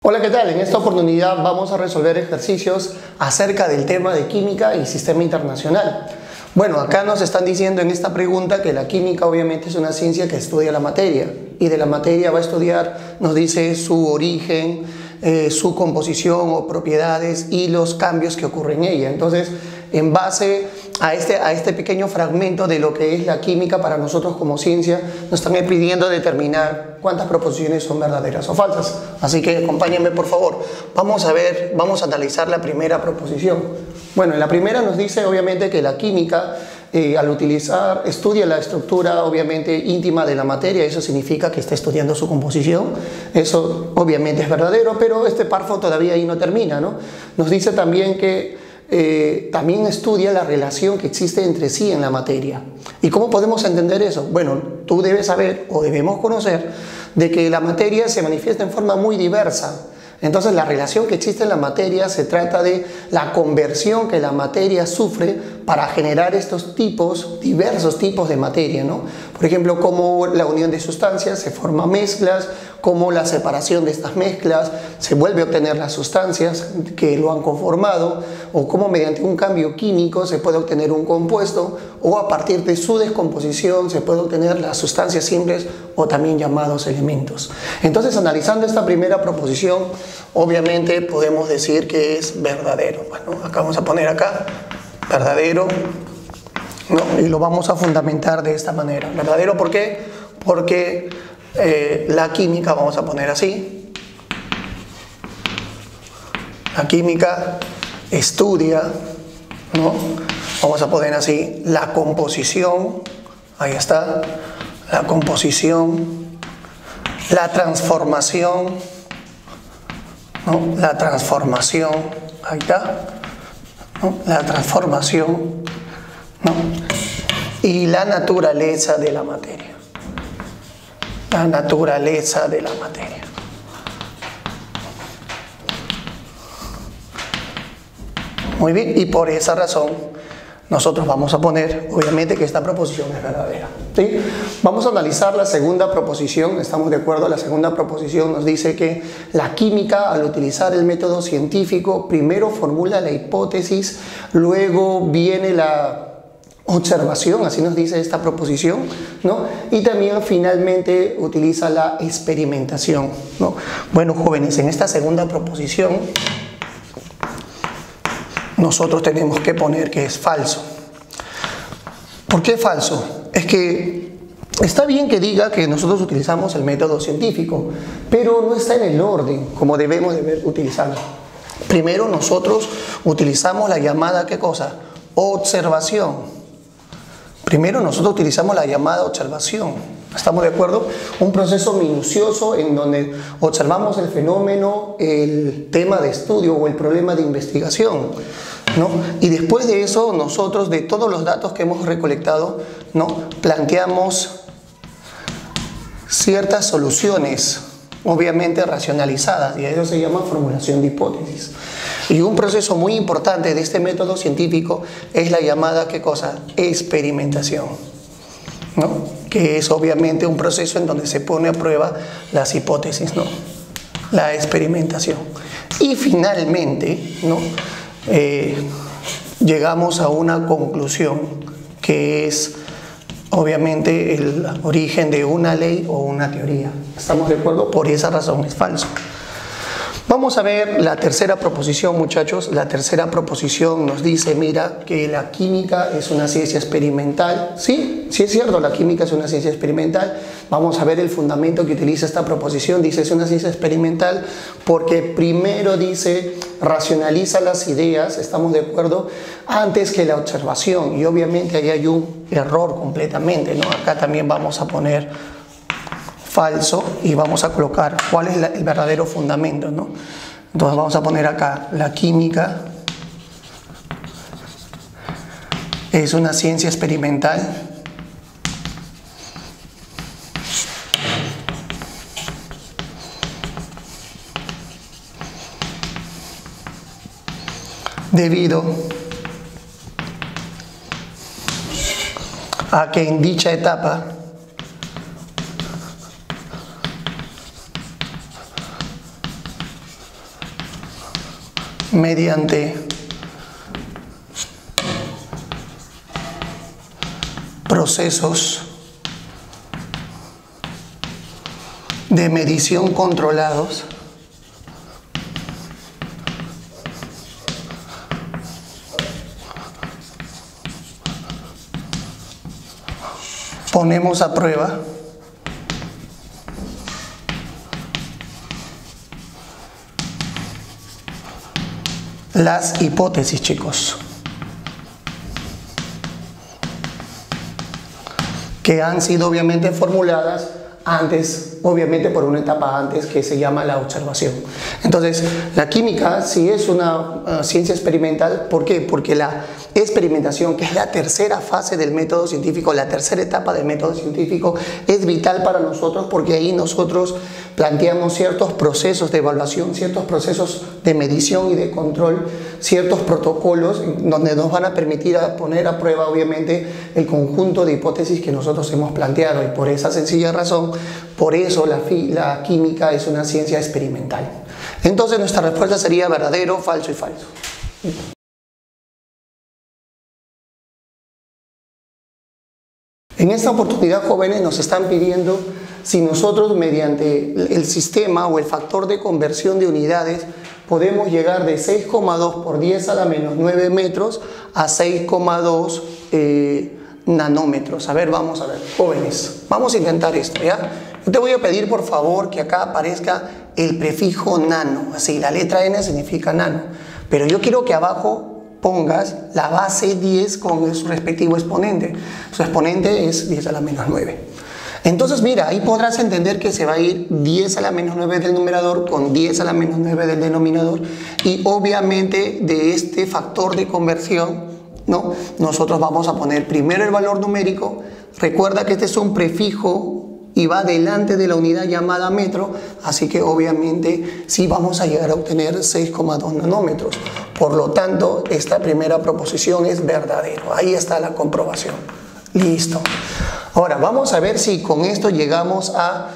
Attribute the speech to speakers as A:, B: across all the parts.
A: Hola, ¿qué tal? En esta oportunidad vamos a resolver ejercicios acerca del tema de química y sistema internacional. Bueno, acá nos están diciendo en esta pregunta que la química obviamente es una ciencia que estudia la materia y de la materia va a estudiar, nos dice, su origen, su composición o propiedades y los cambios que ocurren en ella. Entonces, en base a este pequeño fragmento de lo que es la química para nosotros como ciencia, nos están pidiendo determinar cuántas proposiciones son verdaderas o falsas. Así que acompáñenme, por favor. Vamos a analizar la primera proposición. Bueno, en la primera nos dice obviamente que la química estudia la estructura obviamente íntima de la materia. Eso significa que está estudiando su composición. Eso obviamente es verdadero, pero este párrafo todavía ahí no termina, ¿no? Nos dice también que también estudia la relación que existe entre sí en la materia. ¿Y cómo podemos entender eso? Bueno, tú debes saber o debemos conocer de que la materia se manifiesta en forma muy diversa. Entonces la relación que existe en la materia se trata de la conversión que la materia sufre para generar estos diversos tipos de materia, ¿no? Por ejemplo, cómo la unión de sustancias se forma mezclas, cómo la separación de estas mezclas se vuelve a obtener las sustancias que lo han conformado, o cómo mediante un cambio químico se puede obtener un compuesto, o a partir de su descomposición se puede obtener las sustancias simples o también llamados elementos. Entonces, analizando esta primera proposición, obviamente podemos decir que es verdadero. Bueno, acá vamos a poner acá verdadero, ¿no? Y lo vamos a fundamentar de esta manera. ¿Verdadero por qué? Porque la química, vamos a poner así, la química estudia, ¿no? Vamos a poner así la composición, ahí está, la composición, la transformación, ¿no? La transformación, ahí está, ¿no? La transformación, ¿no? Y la naturaleza de la materia. La naturaleza de la materia. Muy bien, y por esa razón nosotros vamos a poner, obviamente, que esta proposición es verdadera, ¿sí? Vamos a analizar la segunda proposición. ¿Estamos de acuerdo? La segunda proposición nos dice que la química, al utilizar el método científico, primero formula la hipótesis, luego viene la observación, así nos dice esta proposición, ¿no? Y también finalmente utiliza la experimentación, ¿no? Bueno, jóvenes, en esta segunda proposición nosotros tenemos que poner que es falso. ¿Por qué falso? Es que está bien que diga que nosotros utilizamos el método científico, pero no está en el orden como debemos de utilizarlo. Primero nosotros utilizamos la llamada, ¿qué cosa? Observación. Primero nosotros utilizamos la llamada observación. ¿Estamos de acuerdo? Un proceso minucioso en donde observamos el fenómeno, el tema de estudio o el problema de investigación, ¿no? Y después de eso nosotros, de todos los datos que hemos recolectado, ¿no?, planteamos ciertas soluciones, obviamente racionalizadas, y eso se llama formulación de hipótesis. Y un proceso muy importante de este método científico es la llamada, ¿qué cosa? Experimentación, ¿no? Que es obviamente un proceso en donde se pone a prueba las hipótesis, ¿no? La experimentación. Y finalmente, ¿no?, llegamos a una conclusión que es obviamente el origen de una ley o una teoría. ¿Estamos de acuerdo? Por esa razón es falso. Vamos a ver la tercera proposición, muchachos. La tercera proposición nos dice, mira, que la química es una ciencia experimental. Sí, sí es cierto, la química es una ciencia experimental. Vamos a ver el fundamento que utiliza esta proposición. Dice, es una ciencia experimental porque primero dice, racionaliza las ideas, ¿estamos de acuerdo?, antes que la observación. Y obviamente ahí hay un error completamente, ¿no? Acá también vamos a poner falso y vamos a colocar cuál es el verdadero fundamento, ¿no? Entonces vamos a poner acá, la química es una ciencia experimental debido a que en dicha etapa mediante procesos de medición controlados ponemos a prueba las hipótesis, chicos, que han sido obviamente formuladas antes, obviamente por una etapa antes que se llama la observación. Entonces, la química sí es una ciencia experimental. ¿Por qué? Porque la experimentación, que es la tercera fase del método científico, la tercera etapa del método científico, es vital para nosotros, porque ahí nosotros planteamos ciertos procesos de evaluación, ciertos procesos de medición y de control, ciertos protocolos donde nos van a permitir poner a prueba obviamente el conjunto de hipótesis que nosotros hemos planteado, y por esa sencilla razón, por eso la química es una ciencia experimental. Entonces nuestra respuesta sería verdadero, falso y falso. En esta oportunidad, jóvenes, nos están pidiendo si nosotros mediante el sistema o el factor de conversión de unidades podemos llegar de 6,2 por 10 a la menos 9 metros a 6,2 nanómetros. A ver, vamos a ver, jóvenes, vamos a intentar esto, ¿ya? Yo te voy a pedir, por favor, que acá aparezca el prefijo nano, así, la letra N significa nano, pero yo quiero que abajo pongas la base 10 con su respectivo exponente. Su exponente es 10 a la menos 9. Entonces, mira, ahí podrás entender que se va a ir 10 a la menos 9 del numerador con 10 a la menos 9 del denominador, y obviamente de este factor de conversión, ¿no?, nosotros vamos a poner primero el valor numérico. Recuerda que este es un prefijo y va delante de la unidad llamada metro, así que obviamente sí vamos a llegar a obtener 6,2 nanómetros. Por lo tanto, esta primera proposición es verdadero. Ahí está la comprobación. Listo. Ahora, vamos a ver si con esto llegamos a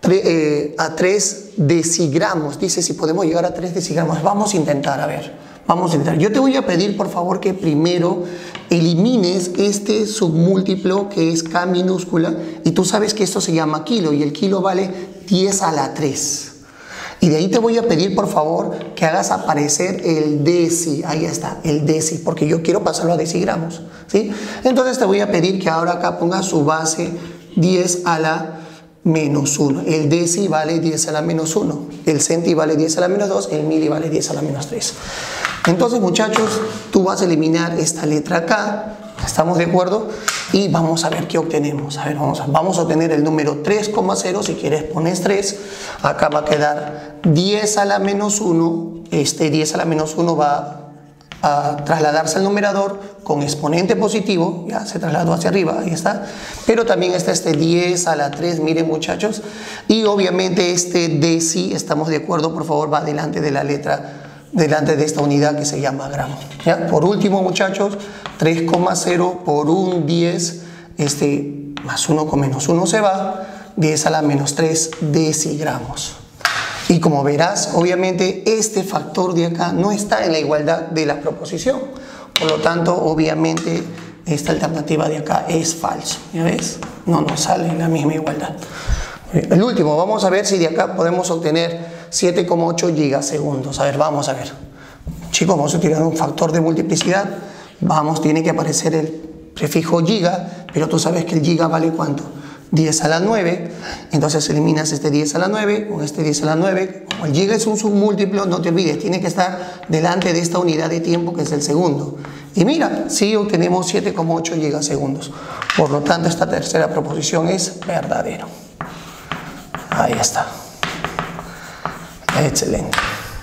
A: 3 decigramos. Dice si podemos llegar a 3 decigramos. Vamos a intentar, a ver. Vamos a intentar. Yo te voy a pedir, por favor, que primero elimines este submúltiplo que es K minúscula, y tú sabes que esto se llama kilo y el kilo vale 10 a la 3. Y de ahí te voy a pedir, por favor, que hagas aparecer el deci. Ahí está, el deci, porque yo quiero pasarlo a decigramos, ¿sí? Entonces te voy a pedir que ahora acá pongas su base 10 a la menos 1. El deci vale 10 a la menos 1. El centi vale 10 a la menos 2. El mili vale 10 a la menos 3. Entonces, muchachos, tú vas a eliminar esta letra acá. ¿Estamos de acuerdo? Y vamos a ver qué obtenemos. A ver, vamos a obtener el número 3,0. Si quieres pones 3. Acá va a quedar 10 a la menos 1. Este 10 a la menos 1 va a trasladarse al numerador con exponente positivo. Ya se trasladó hacia arriba, ahí está. Pero también está este 10 a la 3, miren, muchachos. Y obviamente este deci, estamos de acuerdo, por favor, va delante de la letra, delante de esta unidad que se llama gramo. ¿Ya? Por último, muchachos, 3,0 por un 10, más 1 con menos 1 se va, 10 a la menos 3 decigramos. Y como verás, obviamente este factor de acá no está en la igualdad de la proposición. Por lo tanto, obviamente esta alternativa de acá es falso. ¿Ya ves? No nos sale en la misma igualdad. El último, vamos a ver si de acá podemos obtener 7,8 gigasegundos. A ver, vamos a ver. Chicos, vamos a utilizar un factor de multiplicidad. Tiene que aparecer el prefijo giga, pero tú sabes que el giga vale ¿cuánto? 10 a la 9. Entonces eliminas este 10 a la 9 con este 10 a la 9. Como el giga es un submúltiplo, no te olvides, tiene que estar delante de esta unidad de tiempo que es el segundo. Y mira, sí obtenemos 7,8 gigasegundos. Por lo tanto, esta tercera proposición es verdadero. Ahí está. Excelente.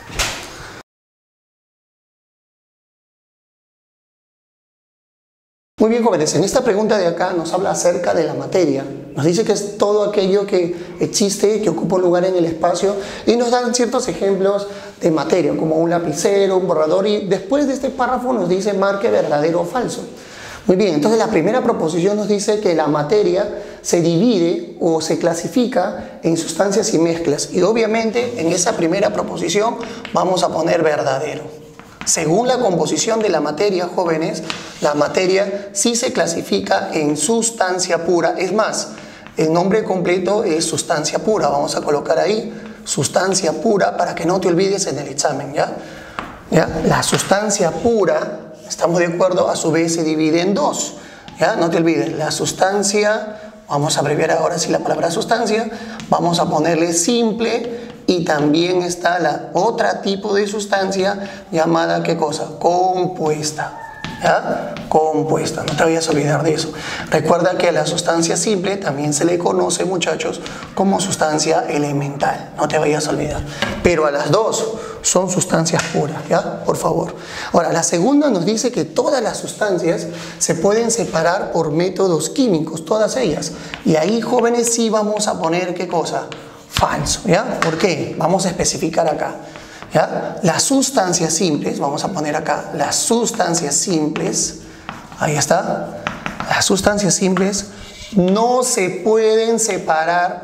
A: Muy bien, jóvenes, en esta pregunta de acá nos habla acerca de la materia. Nos dice que es todo aquello que existe, que ocupa un lugar en el espacio, y nos dan ciertos ejemplos de materia, como un lapicero, un borrador, y después de este párrafo nos dice marque verdadero o falso. Muy bien, entonces la primera proposición nos dice que la materia se divide o se clasifica en sustancias y mezclas, y obviamente en esa primera proposición vamos a poner verdadero. Según la composición de la materia, jóvenes, la materia sí se clasifica en sustancia pura. Es más, el nombre completo es sustancia pura. Vamos a colocar ahí sustancia pura para que no te olvides en el examen, ¿ya? ¿Ya? La sustancia pura, estamos de acuerdo, a su vez se divide en dos, ¿ya? No te olvides, la sustancia, vamos a abreviar ahora sí la palabra sustancia, vamos a ponerle simple. Y también está la otra tipo de sustancia llamada, ¿qué cosa? Compuesta. ¿Ya? Compuesta, no te vayas a olvidar de eso. Recuerda que a la sustancia simple también se le conoce, muchachos, como sustancia elemental. No te vayas a olvidar. Pero a las dos son sustancias puras, ¿ya? Por favor. Ahora, la segunda nos dice que todas las sustancias se pueden separar por métodos químicos, todas ellas. Y ahí, jóvenes, sí vamos a poner, ¿qué cosa? Falso, ¿ya? ¿Por qué? Vamos a especificar acá, ¿ya? Las sustancias simples, vamos a poner acá, las sustancias simples, ahí está, las sustancias simples no se pueden separar,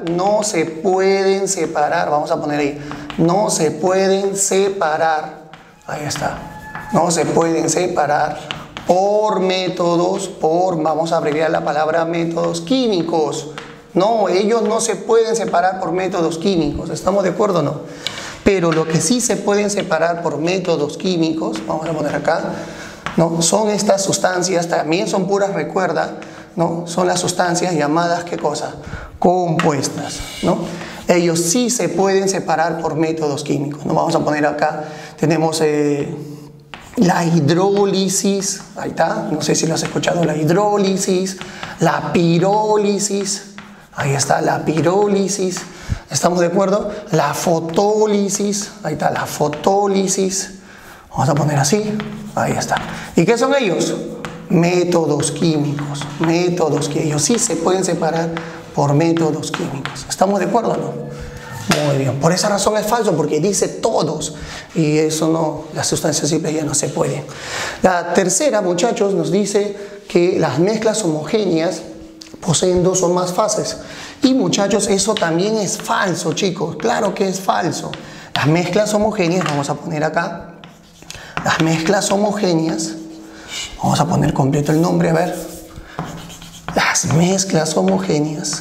A: vamos a poner ahí, no se pueden separar, ahí está, no se pueden separar por métodos, vamos a abreviar la palabra métodos químicos. No, ellos no se pueden separar por métodos químicos, ¿estamos de acuerdo o no? Pero lo que sí se pueden separar por métodos químicos, vamos a poner acá, ¿no? Son estas sustancias, también son puras, recuerda, ¿no? Son las sustancias llamadas, ¿qué cosa? Compuestas, ¿no? Ellos sí se pueden separar por métodos químicos, ¿no? Vamos a poner acá, tenemos la hidrólisis, ahí está, no sé si lo has escuchado, la hidrólisis, la pirólisis. Ahí está la pirólisis, ¿estamos de acuerdo? La fotólisis, ahí está la fotólisis, vamos a poner así, ahí está. ¿Y qué son ellos? Métodos químicos, ellos sí se pueden separar por métodos químicos. ¿Estamos de acuerdo o no? Muy bien, por esa razón es falso, porque dice todos, y eso no, las sustancias simples ya no se pueden. La tercera, muchachos, nos dice que las mezclas homogéneas poseen dos o más fases. Y muchachos, eso también es falso, chicos. Claro que es falso. Las mezclas homogéneas, vamos a poner acá. Las mezclas homogéneas, vamos a poner completo el nombre, a ver. Las mezclas homogéneas.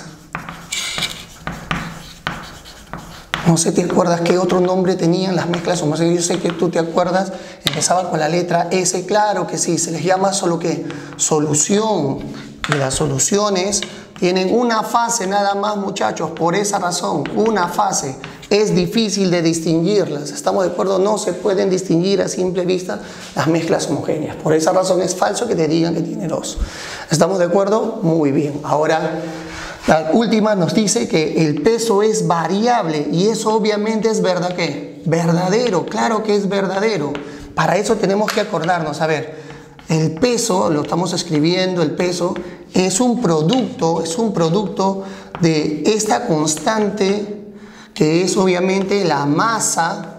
A: No sé, ¿te acuerdas qué otro nombre tenían las mezclas homogéneas? Yo sé que tú te acuerdas, empezaba con la letra S, claro que sí, se les llama solo que solución. Y las soluciones tienen una fase nada más, muchachos, por esa razón, una fase. Es difícil de distinguirlas, ¿estamos de acuerdo? No se pueden distinguir a simple vista las mezclas homogéneas. Por esa razón es falso que te digan que tiene dos. ¿Estamos de acuerdo? Muy bien. Ahora, la última nos dice que el peso es variable, y eso obviamente es verdad, ¿qué? Verdadero, claro que es verdadero. Para eso tenemos que acordarnos, a ver, el peso, lo estamos escribiendo, el peso es un producto de esta constante que es obviamente la masa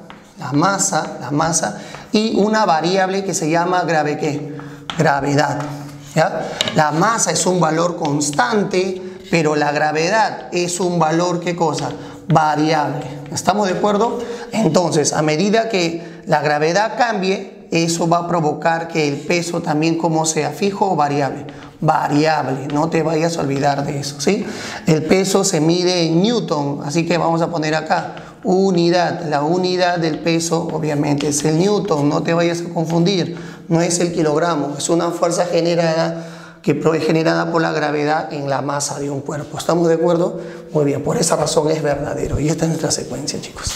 A: y una variable que se llama gravedad, ¿ya? La masa es un valor constante, pero la gravedad es un valor, ¿qué cosa? Variable. ¿Estamos de acuerdo? Entonces, a medida que la gravedad cambie, eso va a provocar que el peso también, como sea, fijo o variable. Variable, no te vayas a olvidar de eso, ¿sí? El peso se mide en newton, así que vamos a poner acá unidad. La unidad del peso obviamente es el newton, no te vayas a confundir, no es el kilogramo, es una fuerza generada por la gravedad en la masa de un cuerpo. ¿Estamos de acuerdo? Muy bien, por esa razón es verdadero. Y esta es nuestra secuencia, chicos.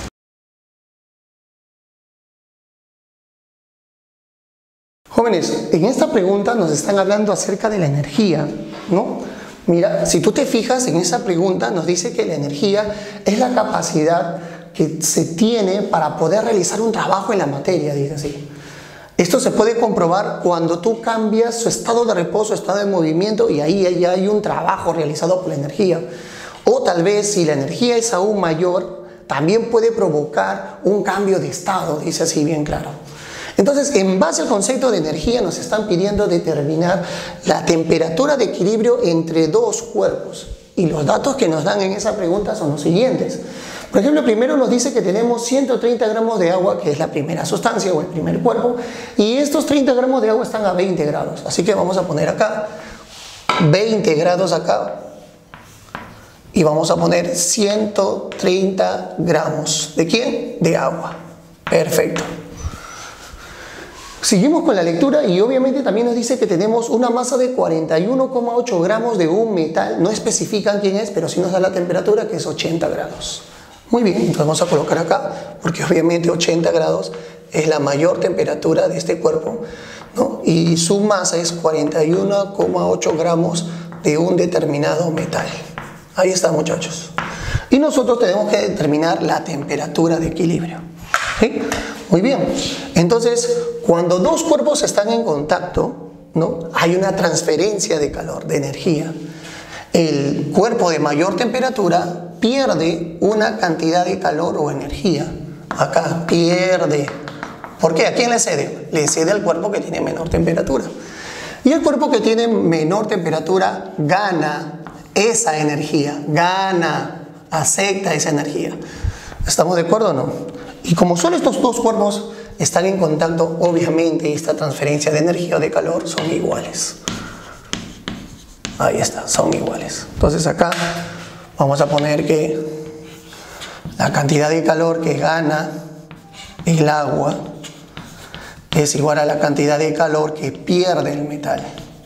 A: Jóvenes, en esta pregunta nos están hablando acerca de la energía, ¿no? Mira, si tú te fijas en esa pregunta, nos dice que la energía es la capacidad que se tiene para poder realizar un trabajo en la materia, dice así. Esto se puede comprobar cuando tú cambias su estado de reposo, estado de movimiento, y ahí ya hay un trabajo realizado por la energía. O tal vez, si la energía es aún mayor, también puede provocar un cambio de estado, dice así bien claro. Entonces, en base al concepto de energía, nos están pidiendo determinar la temperatura de equilibrio entre dos cuerpos. Y los datos que nos dan en esa pregunta son los siguientes. Por ejemplo, primero nos dice que tenemos 130 gramos de agua, que es la primera sustancia o el primer cuerpo, y estos 30 gramos de agua están a 20 grados. Así que vamos a poner acá 20 grados acá y vamos a poner 130 gramos. ¿De quién? De agua. Perfecto. Seguimos con la lectura y obviamente también nos dice que tenemos una masa de 41,8 gramos de un metal. No especifican quién es, pero sí nos da la temperatura, que es 80 grados. Muy bien, entonces vamos a colocar acá, porque obviamente 80 grados es la mayor temperatura de este cuerpo, ¿no? Y su masa es 41,8 gramos de un determinado metal. Ahí está, muchachos. Y nosotros tenemos que determinar la temperatura de equilibrio. ¿Sí? Muy bien. Entonces, cuando dos cuerpos están en contacto, ¿no? Hay una transferencia de calor, de energía. El cuerpo de mayor temperatura pierde una cantidad de calor o energía. Acá pierde. ¿Por qué? ¿A quién le cede? Le cede al cuerpo que tiene menor temperatura. Y el cuerpo que tiene menor temperatura gana esa energía, acepta esa energía. ¿Estamos de acuerdo o no? Y como solo estos dos cuerpos están en contacto, obviamente esta transferencia de energía o de calor son iguales. Ahí está, son iguales. Entonces acá vamos a poner que la cantidad de calor que gana el agua es igual a la cantidad de calor que pierde el metal.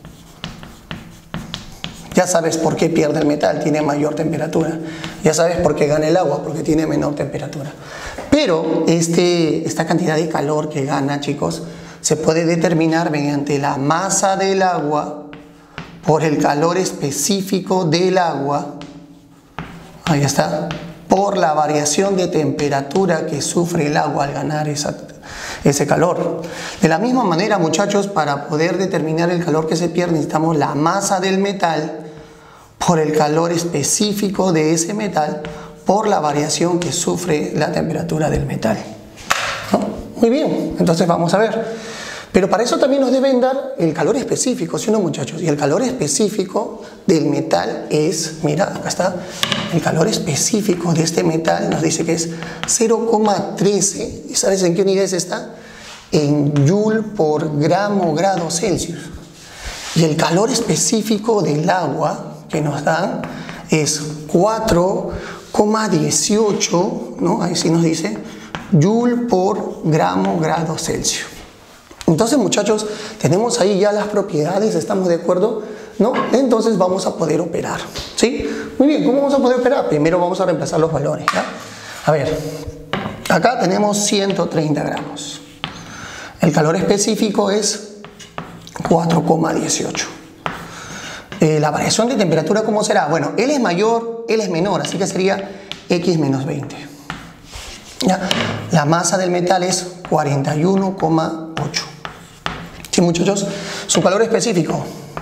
A: Ya sabes por qué pierde el metal, tiene mayor temperatura. Ya sabes por qué gana el agua, porque tiene menor temperatura. Pero esta cantidad de calor que gana, chicos, se puede determinar mediante la masa del agua por el calor específico del agua. Ahí está. Por la variación de temperatura que sufre el agua al ganar ese calor. De la misma manera, muchachos, para poder determinar el calor que se pierde, necesitamos la masa del metal por el calor específico de ese metal por la variación que sufre la temperatura del metal. ¿No? Muy bien, entonces vamos a ver. Pero para eso también nos deben dar el calor específico, ¿sí o no, muchachos? Y el calor específico del metal es, mira, acá está, el calor específico de este metal nos dice que es 0,13. ¿Y sabes en qué unidades está? En Joule por grado Celsius. Y el calor específico del agua que nos dan es 4,18, ¿no? Ahí sí nos dice Joule por grado Celsius. Entonces, muchachos, tenemos ahí ya las propiedades, ¿estamos de acuerdo? ¿No? Entonces vamos a poder operar, ¿sí? Muy bien, ¿cómo vamos a poder operar? Primero vamos a reemplazar los valores, ¿ya? A ver, acá tenemos 130 gramos. El calor específico es 4,18. La variación de temperatura, ¿cómo será? Bueno, L es mayor, L es menor, así que sería X menos 20. ¿Ya? La masa del metal es 41,8. ¿Sí, muchachos? Su calor específico,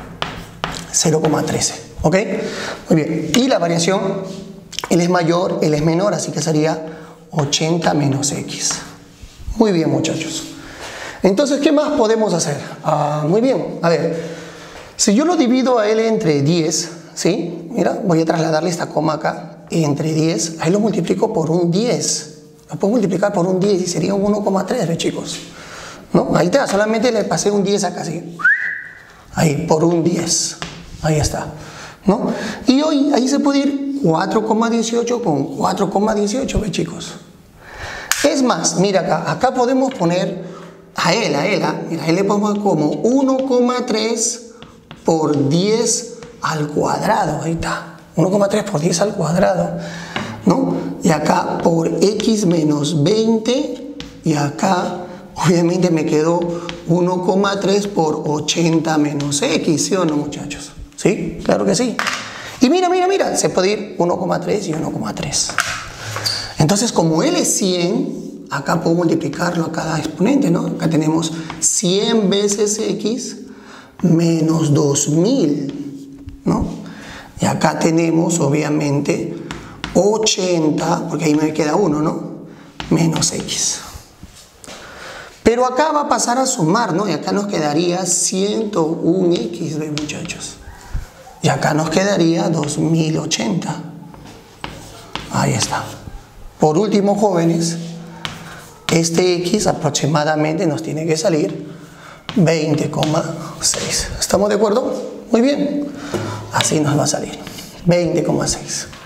A: 0,13. ¿Ok? Muy bien. Y la variación, L es mayor, L es menor, así que sería 80 menos X. Muy bien, muchachos. Entonces, ¿qué más podemos hacer? Muy bien. A ver, si yo lo divido a L entre 10, ¿sí? Mira, voy a trasladarle esta coma acá, entre 10, ahí lo multiplico por un 10. Lo puedo multiplicar por un 10 y sería un 1,3, chicos. ¿No? Ahí está, solamente le pasé un 10 acá, así. Ahí, por un 10. Ahí está. ¿No? Y hoy, ahí se puede ir 4,18 con 4,18, ¿ve, chicos? Es más, mira acá, acá podemos poner a L, mira, ahí le ponemos como 1,3 por 10 al cuadrado, ahí está. 1,3 por 10 al cuadrado, ¿no? Y acá por X menos 20, y acá obviamente me quedó 1,3 por 80 menos X, ¿sí o no, muchachos? ¿Sí? Claro que sí. Y mira, se puede ir 1,3 y 1,3. Entonces, como L es 100, acá puedo multiplicarlo a cada exponente, ¿no? Acá tenemos 100 veces X menos 2000, ¿no? Y acá tenemos, obviamente, 80, porque ahí me queda 1, ¿no? Menos X. Pero acá va a pasar a sumar, ¿no? Y acá nos quedaría 101X, ¿ven, muchachos? Y acá nos quedaría 2080. Ahí está. Por último, jóvenes, este X aproximadamente nos tiene que salir 20,6. ¿Estamos de acuerdo? Muy bien. Así nos va a salir. 20,6.